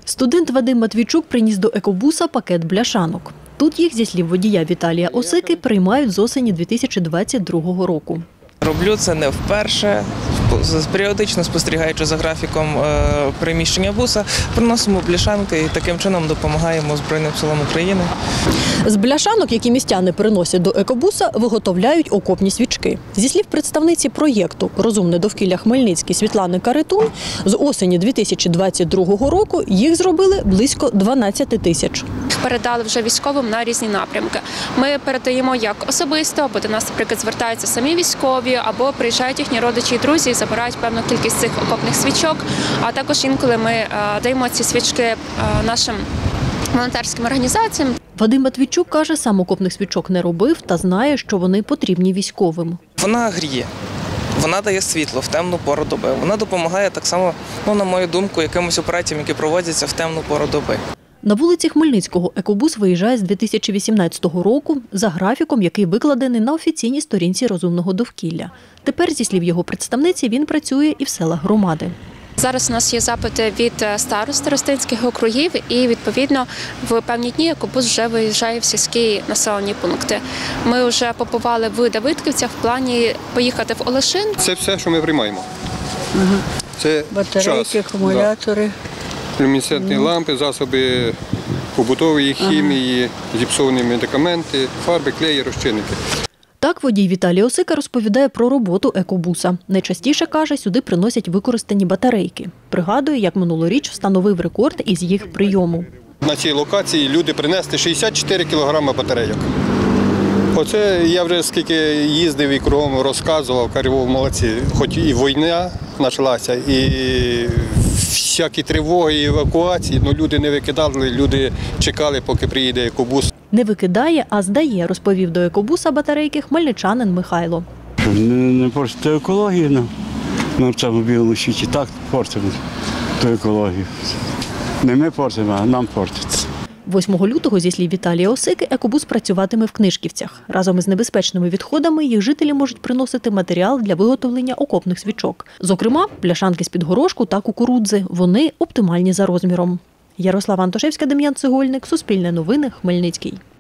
Студент Вадим Матвійчук приніс до екобуса пакет бляшанок. Тут їх, зі слів водія Віталія Осики, приймають з осені 2022 року. Роблю це не вперше. Періодично спостерігаючи за графіком переміщення буса, приносимо бляшанки і таким чином допомагаємо Збройним силам України. З бляшанок, які містяни приносять до екобуса, виготовляють окопні свічки. Зі слів представниці проєкту «Розумне довкілля Хмельницький» Світлани Каретун, з осені 2022 року їх зробили близько 12 тисяч. Передали вже військовим на різні напрямки. Ми передаємо як особисто, або до нас, наприклад, звертаються самі військові, або приїжджають їхні родичі і друзі і забирають певну кількість цих окопних свічок. А також інколи ми даємо ці свічки нашим волонтерським організаціям. Вадим Матвійчук каже, сам окопних свічок не робив та знає, що вони потрібні військовим. Вона гріє, вона дає світло в темну пору доби. Вона допомагає так само, на мою думку, якимось операціям, які проводяться в темну пору доби. На вулиці Хмельницького екобус виїжджає з 2018 року за графіком, який викладений на офіційній сторінці «Розумного довкілля». Тепер, зі слів його представниці, він працює і в селах громади. Зараз у нас є запити від старостинських округів і, відповідно, в певні дні екобус вже виїжджає в сільські населені пункти. Ми вже побували в Давидківцях в плані поїхати в Олешин. Це все, що ми приймаємо. Це батарейки, акумулятори. Люмінесцентні лампи, засоби побутової хімії, зіпсовані медикаменти, фарби, клеї, розчинники. Так водій Віталій Осика розповідає про роботу екобуса. Найчастіше, каже, сюди приносять використані батарейки. Пригадує, як минулоріч встановив рекорд із їх прийому. На цій локації люди принесли 64 кілограми батарейок. Оце я вже скільки їздив і кругом розказував, кажу, молодці, хоч і війна почалася, і всякі тривоги, і евакуації, але люди не викидали, люди чекали, поки приїде екобус. Не викидає, а здає, розповів до екобуса батарейки хмельничанин Михайло. Не портити екологію на цьому білому світі, так портимо ту екологію. Не ми портимо, а нам портиться. 8 лютого, зі слів Віталія Осики, екобус працюватиме в Книжківцях. Разом із небезпечними відходами їх жителі можуть приносити матеріал для виготовлення окопних свічок. Зокрема, пляшанки з-під горошку та кукурудзи. Вони оптимальні за розміром. Ярослава Антошевська, Дем'ян Цегольник, Суспільне новини, Хмельницький.